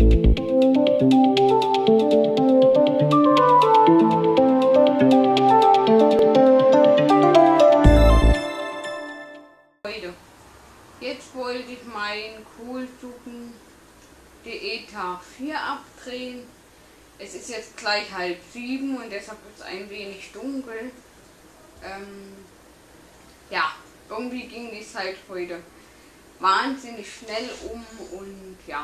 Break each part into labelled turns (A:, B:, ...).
A: Jetzt wollte ich meinen Kohlsuppen-Diät-Tag 4 abdrehen. Es ist jetzt gleich 6:30 und deshalb ist es ein wenig dunkel. Ja, irgendwie ging die Zeit heute wahnsinnig schnell um und ja.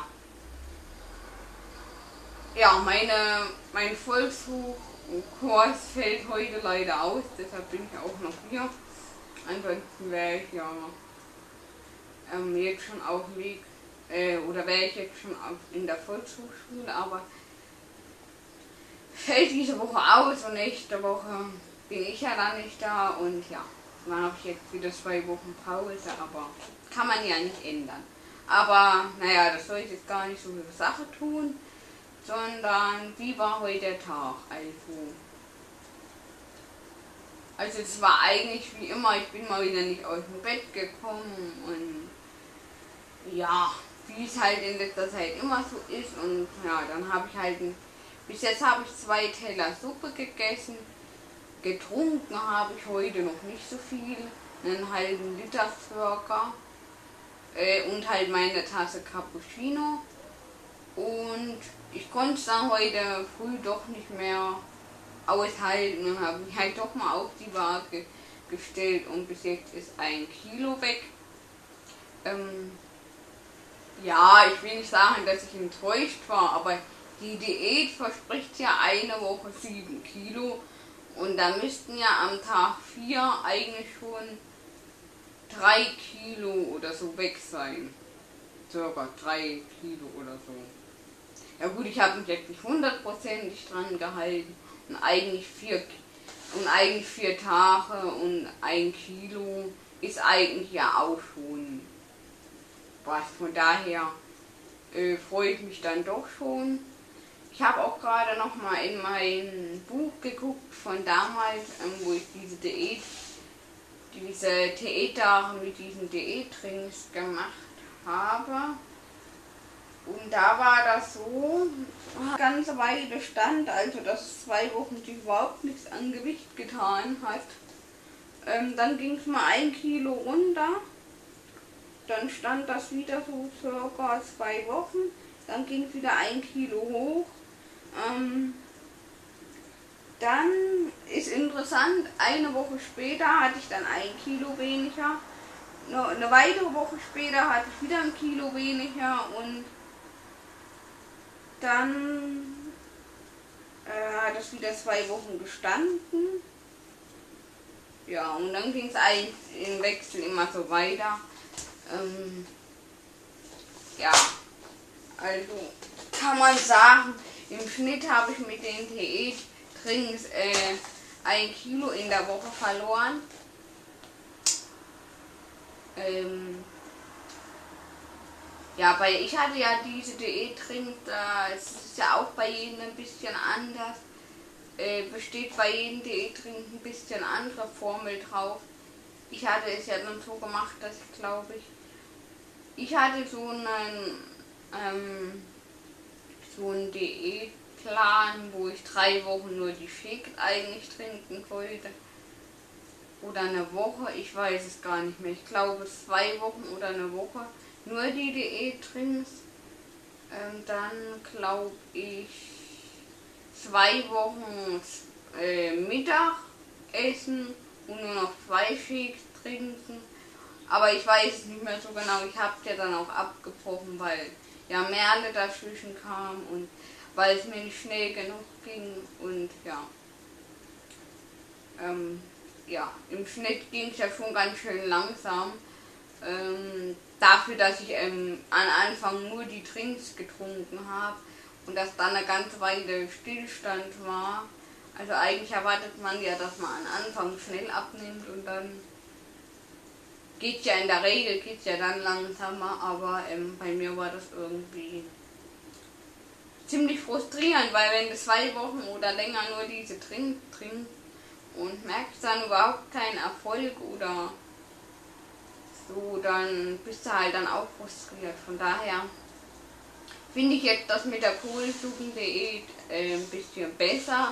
A: Ja, mein Volkskurs fällt heute leider aus, deshalb bin ich auch noch hier. Ansonsten wäre ich ja jetzt schon auf dem Weg, oder wäre ich jetzt schon in der Volkshochschule, aber fällt diese Woche aus und nächste Woche bin ich ja dann nicht da und ja, dann habe ich jetzt wieder 2 Wochen Pause, aber kann man ja nicht ändern. Aber naja, das soll ich jetzt gar nicht so eine Sache tun, sondern wie war heute der Tag? Also es war eigentlich wie immer, ich bin mal wieder nicht aus dem Bett gekommen und ja, wie es halt in letzter Zeit immer so ist und ja, dann habe ich halt, bis jetzt habe ich 2 Teller Suppe gegessen, getrunken habe ich heute noch nicht so viel, einen halben Liter circa und halt meine Tasse Cappuccino und ich konnte es dann heute früh doch nicht mehr aushalten und habe mich halt doch mal auf die Waage gestellt und bis jetzt ist 1 Kilo weg. Ja, ich will nicht sagen, dass ich enttäuscht war, aber die Diät verspricht ja eine Woche 7 Kilo und da müssten ja am Tag 4 eigentlich schon 3 Kilo oder so weg sein. Circa 3 Kilo oder so. Ja gut, ich habe mich jetzt nicht 100%ig dran gehalten und eigentlich 4 Tage und 1 Kilo ist eigentlich ja auch schon was. Von daher freue ich mich dann doch schon. Ich habe auch gerade noch mal in mein Buch geguckt von damals, wo ich diese Diättage mit diesen Diätdrinks gemacht habe. Und da war das so, eine ganze Weile stand, also dass 2 Wochen sich überhaupt nichts an Gewicht getan hat. Dann ging es mal 1 Kilo runter. Dann stand das wieder so circa 2 Wochen, dann ging es wieder 1 Kilo hoch. Dann ist interessant, eine Woche später hatte ich dann 1 Kilo weniger. Eine weitere Woche später hatte ich wieder 1 Kilo weniger und dann hat es wieder 2 Wochen gestanden. Ja, und dann ging es eigentlich im Wechsel immer so weiter. Ja, also kann man sagen, im Schnitt habe ich mit den Diätdrinks 1 Kilo in der Woche verloren. Ja, weil ich hatte ja diese Diätdrinks, es ist ja auch bei jedem ein bisschen anders. Besteht bei jedem Diätdrink ein bisschen andere Formel drauf. Ich hatte es ja dann so gemacht, dass ich hatte so einen Diätplan, wo ich 3 Wochen nur die Shake eigentlich trinken wollte. Oder eine Woche, ich weiß es gar nicht mehr. Ich glaube 2 Wochen oder eine Woche nur die Diätdrinks. Dann glaube ich 2 Wochen Mittagessen und nur noch 2 Shakes trinken. Aber ich weiß es nicht mehr so genau. Ich habe es ja dann auch abgebrochen, weil ja Merle dazwischen kam und weil es mir nicht schnell genug ging und ja. Ja, im Schnitt ging es ja schon ganz schön langsam. Dafür, dass ich am Anfang nur die Drinks getrunken habe und dass dann eine ganze Weile Stillstand war. Also eigentlich erwartet man ja, dass man am Anfang schnell abnimmt und dann geht ja in der Regel dann langsamer, aber bei mir war das irgendwie ziemlich frustrierend, weil wenn du 2 Wochen oder länger nur diese trinkst und merkst dann überhaupt keinen Erfolg oder so, dann bist du halt dann auch frustriert. Von daher finde ich jetzt das mit der Kohlsuppendiät ein bisschen besser.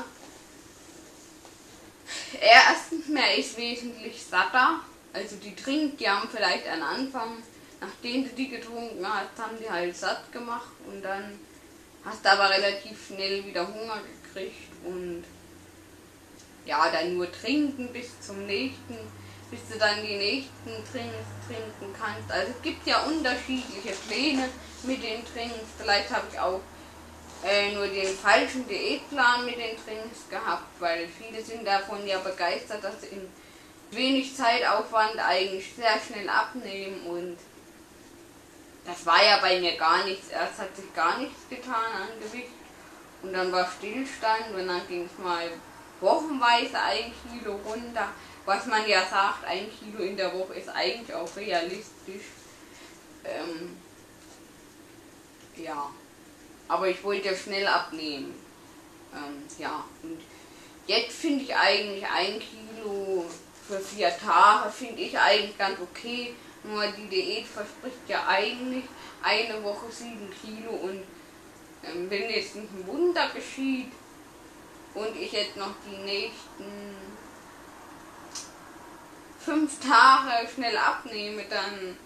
A: Erstens, man ist wesentlich satter. Also die haben vielleicht am Anfang, nachdem du die getrunken hast, haben die halt satt gemacht und dann hast du aber relativ schnell wieder Hunger gekriegt und ja, dann nur trinken bis du dann die nächsten Trinks trinken kannst. Also es gibt ja unterschiedliche Pläne mit den Trinks. Vielleicht habe ich auch nur den falschen Diätplan mit den Trinks gehabt, weil viele sind davon ja begeistert, dass sie in wenig Zeitaufwand eigentlich sehr schnell abnehmen und das war ja bei mir gar nichts. Erst hat sich gar nichts getan an Gewicht und dann war Stillstand und dann ging es mal wochenweise 1 Kilo runter. Was man ja sagt, 1 Kilo in der Woche ist eigentlich auch realistisch. Ja, aber ich wollte ja schnell abnehmen. Ja, und jetzt finde ich eigentlich 1 Kilo für 4 Tage, finde ich eigentlich ganz okay. Nur die Diät verspricht ja eigentlich eine Woche 7 Kilo und wenn jetzt nicht ein Wunder geschieht und ich jetzt noch die nächsten 5 Tage schnell abnehme, dann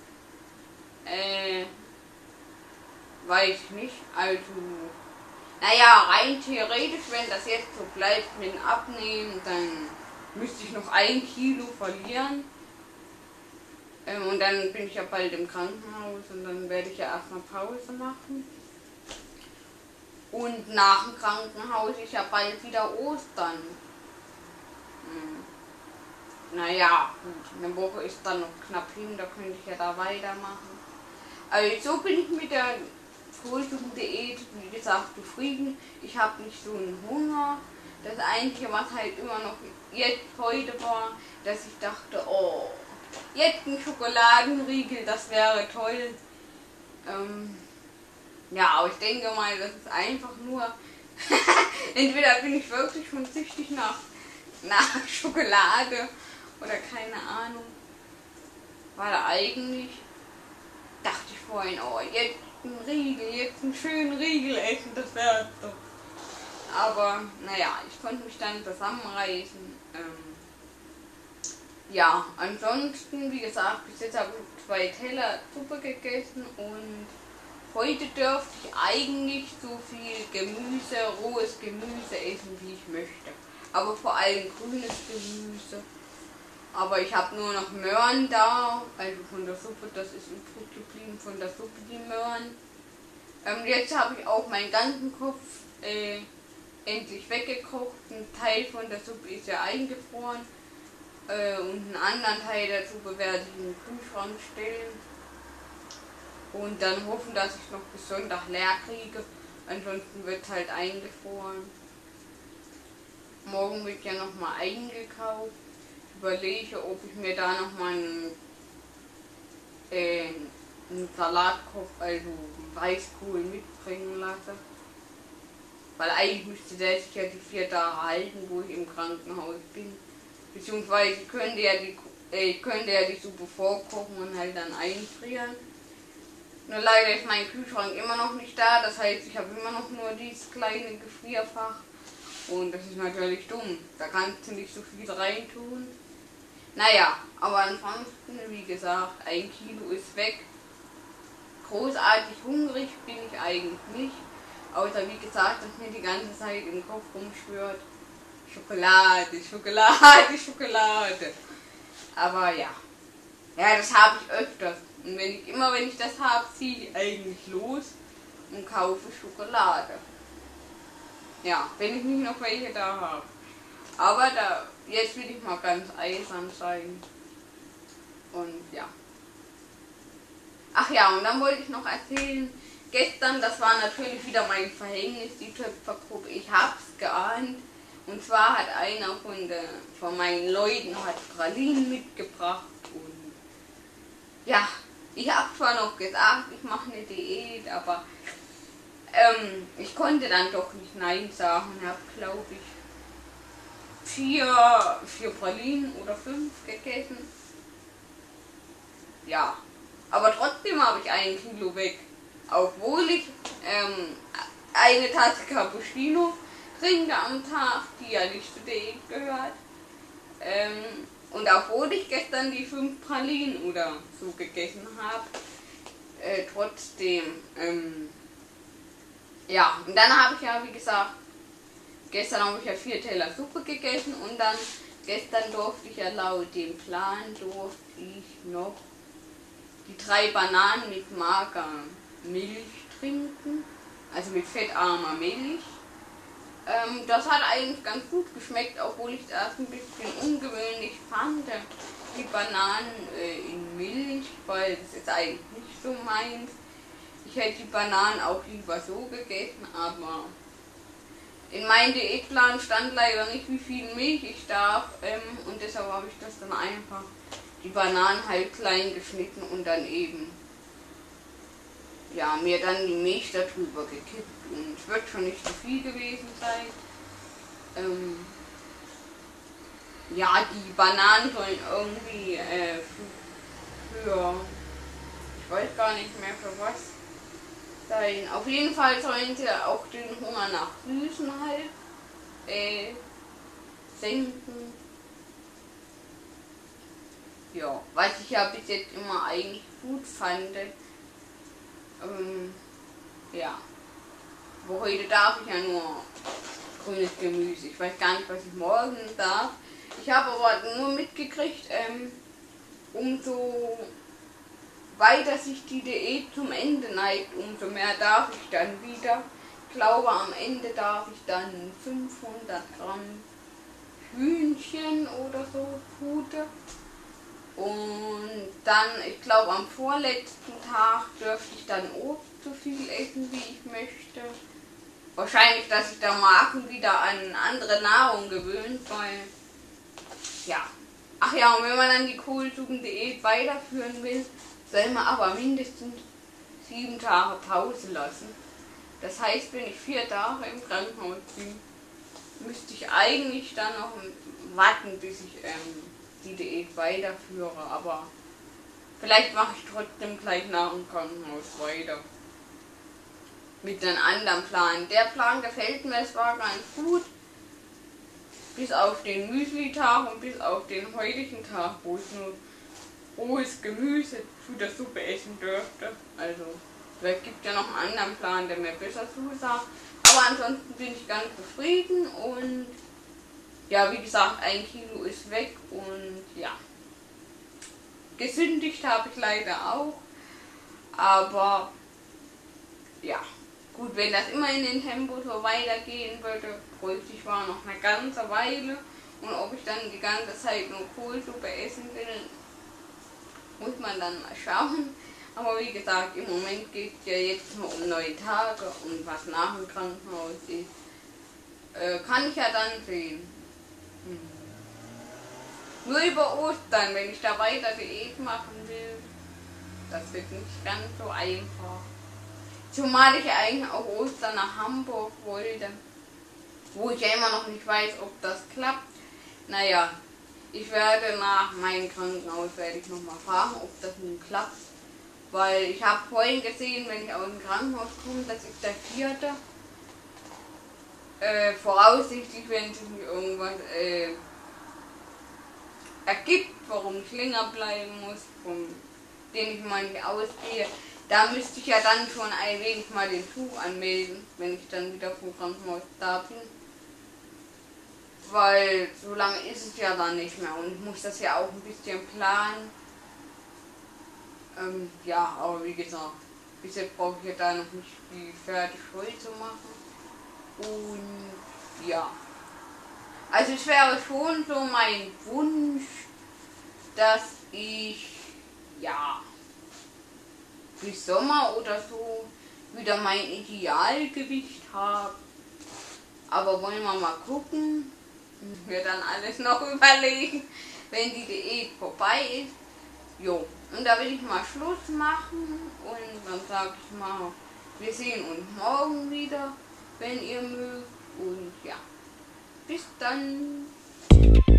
A: weiß ich nicht. Also, naja, rein theoretisch, wenn das jetzt so bleibt mit dem Abnehmen, dann müsste ich noch 1 Kilo verlieren. Und dann bin ich ja bald im Krankenhaus und dann werde ich ja erstmal Pause machen. Und nach dem Krankenhaus ist ja bald wieder Ostern. Naja, gut, eine Woche ist dann noch knapp hin, da könnte ich ja da weitermachen. Also so bin ich mit der Kohlsuppendiät, wie gesagt, zufrieden. Ich habe nicht so einen Hunger. Das Einzige, was halt immer noch jetzt heute war, dass ich dachte, oh, jetzt ein Schokoladenriegel, das wäre toll. Ja, aber ich denke mal, das ist einfach nur, entweder bin ich wirklich schon süchtig nach Schokolade oder keine Ahnung. Weil eigentlich dachte ich vorhin, oh, jetzt ein Riegel, jetzt einen schönen Riegel essen, das wäre doch. Aber naja, ich konnte mich dann zusammenreißen. Ja, ansonsten, wie gesagt, bis jetzt habe ich 2 Teller Suppe gegessen und heute dürfte ich eigentlich so viel Gemüse, rohes Gemüse essen, wie ich möchte. Aber vor allem grünes Gemüse. Aber ich habe nur noch Möhren da, also von der Suppe, das ist übrig geblieben von der Suppe, die Möhren. Jetzt habe ich auch meinen ganzen Kopf endlich weggekocht. Ein Teil von der Suppe ist ja eingefroren und einen anderen Teil der Suppe werde ich in den Kühlschrank stellen und dann hoffen, dass ich noch bis Sonntag leer kriege. Ansonsten wird es halt eingefroren. Morgen wird ja nochmal eingekauft. Überlege, ob ich mir da nochmal einen Salatkopf, also Weißkohl mitbringen lasse. Weil eigentlich müsste der sich ja die 4 Tage halten, wo ich im Krankenhaus bin. Beziehungsweise ich könnte ja die Suppe vorkochen und halt dann einfrieren. Nur leider ist mein Kühlschrank immer noch nicht da, das heißt, ich habe immer noch nur dieses kleine Gefrierfach. Und das ist natürlich dumm, da kannst du nicht so viel reintun. Naja, aber ansonsten, wie gesagt, 1 Kilo ist weg. Großartig hungrig bin ich eigentlich nicht. Außer wie gesagt, dass mir die ganze Zeit im Kopf rumschwirrt. Schokolade, Schokolade, Schokolade. Aber ja. Ja, das habe ich öfters. Und wenn ich das habe, ziehe ich eigentlich los und kaufe Schokolade. Ja, wenn ich nicht noch welche da habe. Aber jetzt will ich mal ganz eisern sein. Und ja. Ach ja, und dann wollte ich noch erzählen, gestern, das war natürlich wieder mein Verhängnis, die Töpfergruppe, ich hab's geahnt. Und zwar hat einer von meinen Leuten Pralinen mitgebracht und ja, ich habe zwar noch gesagt, ich mache eine Diät, aber ich konnte dann doch nicht Nein sagen und habe, glaube ich, 4 Pralinen oder 5 gegessen. Ja, aber trotzdem habe ich 1 Kilo weg. obwohl ich eine Tasse Cappuccino trinke am Tag, die ja nicht zu Diät gehört. Und obwohl ich gestern die 5 Pralinen oder so gegessen habe, trotzdem, ja, und dann habe ich ja, wie gesagt, gestern habe ich ja 4 Teller Suppe gegessen und dann gestern durfte ich ja laut dem Plan, durfte ich noch die 3 Bananen mit mager Milch trinken, also mit fettarmer Milch. Das hat eigentlich ganz gut geschmeckt, obwohl ich es erst ein bisschen ungewöhnlich fand, die Bananen in Milch, weil das ist eigentlich nicht so meins. Ich hätte die Bananen auch lieber so gegessen, aber in meinem Diätplan stand leider nicht, wie viel Milch ich darf, und deshalb habe ich das dann einfach die Bananen halt klein geschnitten und dann eben, ja, mir dann die Milch darüber gekippt. Und es wird schon nicht so viel gewesen sein. Ja, die Bananen sollen irgendwie für, ich weiß gar nicht mehr für was sein. Auf jeden Fall sollen sie auch den Hunger nach Süßen halt senken. Ja, was ich ja bis jetzt immer eigentlich gut fand. Ja. Wo heute darf ich ja nur grünes Gemüse. Ich weiß gar nicht, was ich morgen darf. Ich habe aber nur mitgekriegt, umso weiter sich die Diät zum Ende neigt, umso mehr darf ich dann wieder. Ich glaube, am Ende darf ich dann 500 Gramm Hühnchen oder so Pute. Und dann, ich glaube, am vorletzten Tag dürfte ich dann Obst so viel essen, wie ich möchte. Wahrscheinlich, dass sich der Magen wieder an andere Nahrung gewöhnt, weil, ja. Ach ja, und wenn man dann die Kohlsuppen-Diät weiterführen will, soll man aber mindestens 7 Tage Pause lassen. Das heißt, wenn ich 4 Tage im Krankenhaus bin, müsste ich eigentlich dann noch warten, bis ich die Diät weiterführe, aber vielleicht mache ich trotzdem gleich nach dem Krankenhaus weiter. Mit einem anderen Plan. Der Plan gefällt mir, es war ganz gut. Bis auf den Müsli-Tag und bis auf den heutigen Tag, wo ich nur rohes Gemüse zu der Suppe essen dürfte. Also, vielleicht gibt es ja noch einen anderen Plan, der mir besser zusagt. Aber ansonsten bin ich ganz zufrieden und ja, wie gesagt, 1 Kilo ist weg und ja. Gesündigt habe ich leider auch, aber ja. Gut, wenn das immer in den Tempo so weitergehen würde, bräuchte ich zwar noch eine ganze Weile. Und ob ich dann die ganze Zeit nur Kohlsuppe essen will, muss man dann mal schauen. Aber wie gesagt, im Moment geht es ja jetzt nur um 9 Tage und was nach dem Krankenhaus ist, kann ich ja dann sehen. Nur über Ostern, wenn ich da weiter Diät machen will, das wird nicht ganz so einfach. Zumal ich eigentlich auch Ostern nach Hamburg wollte, wo ich ja immer noch nicht weiß, ob das klappt. Naja, ich werde nach meinem Krankenhaus nochmal fragen, ob das nun klappt. Weil ich habe vorhin gesehen, wenn ich aus dem Krankenhaus komme, das ist der 4. Voraussichtlich, wenn sich irgendwas ergibt, warum ich länger bleiben muss, von dem ich mal nicht ausgehe. Da müsste ich ja dann schon ein wenig mal den Tuch anmelden, wenn ich dann wieder vom Krankenhaus da bin. Weil so lange ist es ja dann nicht mehr und ich muss das ja auch ein bisschen planen. Ja, aber wie gesagt, bis jetzt brauche ich ja da noch nicht die fertig voll zu machen. Und ja. Also es wäre schon so mein Wunsch, dass ich, ja, bis Sommer oder so wieder mein Idealgewicht habe. Aber wollen wir mal gucken, mir dann alles noch überlegen, wenn die Diät vorbei ist. Jo, und da will ich mal Schluss machen und dann sage ich mal, wir sehen uns morgen wieder, wenn ihr mögt. Und ja, bis dann.